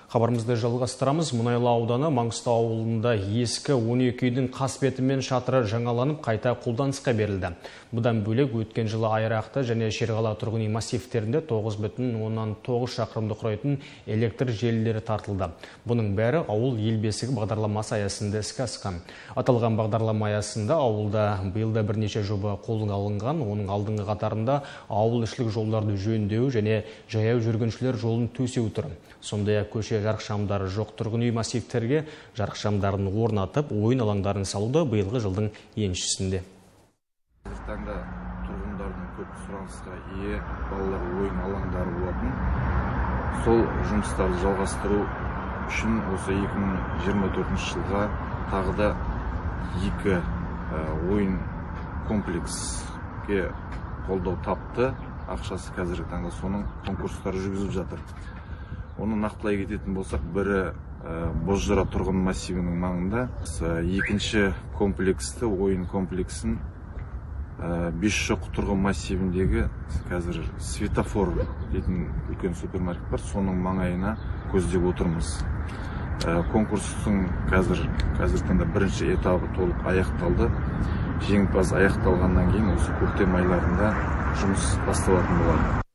Хабарымызды жалғастырамыз. Мұнайлы ауданы Маңғыстау ауылында ескі 12 үйдің қасбеті мен шатыры жаңаланып, қайта қолданысқа берілді. Бұдан бөлек өткен жылы Айрақты және Шерғала тұрғын үй массивтерінде 9,9 шақырымды құрайтын электр желілері тартылды. Бұның бәрі ауыл ел бесігі бағдарламасы аясында іске асқан. Аталған бағдарлама аясында ауылда биылда бірнеше жоба қолға алынған. Оның алдыңғы қатарында ауылішілік жолдарды жөндеу және жаяу жүргіншілер жолын төсеу тұр. Сондай-ақ көше жарық шамдары жоқ тұрғын үй массивтерге жарық шамдарын орнатып, ойын алаңдарын салуды биылғы жылдың еншісінде. Таңда тұрғындардың көп сұранысқа ие балалар ойын алаңдары болатын. Сол жұмыстарды жалғастыру үшін осы 2024 жылға тағы да 2 ойын комплекске қолдау тапты. Ақшасы қазіргі таңда соның конкурстары жүргізіліп жатыр. Оны нақтылай кететін болсақ, бірі Бозжыра тұрғын массивінің маңында, екінші комплексті, ойын комплексін Бесшоқ тұрғын массивіндегі қазір светофор дейтін үлкен супермаркет бар, соның маңайына көздеп отырмыз. Конкурстың қазіргі таңда бірінші этабы толық аяқталды. Жеңімпаз аяқталғаннан кейін осы көктем айларында жұмыс басталатын болады.